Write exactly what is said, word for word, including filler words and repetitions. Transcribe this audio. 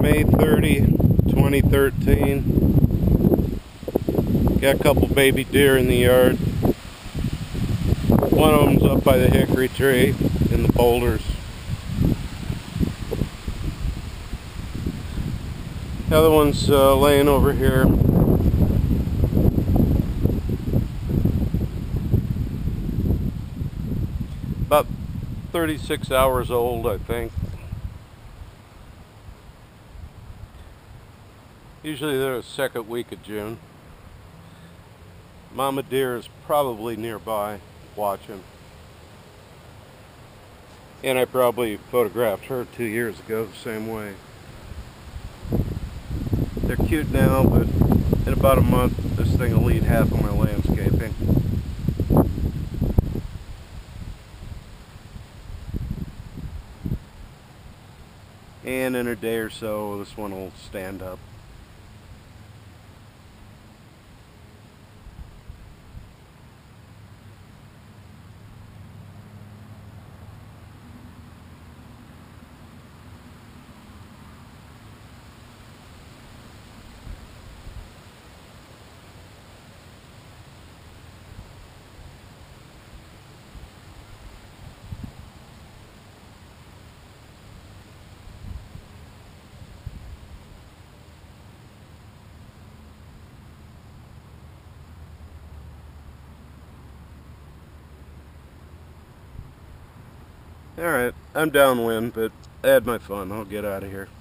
May thirtieth, twenty thirteen. Got a couple baby deer in the yard. One of them's up by the hickory tree in the boulders. The other one's uh, laying over here. About thirty-six hours old, I think. Usually they're the second week of June. Mama deer is probably nearby watching. And I probably photographed her two years ago the same way. They're cute now, but in about a month this thing will eat half of my landscaping. And in a day or so this one will stand up. Alright, I'm downwind, but I had my fun. I'll get out of here.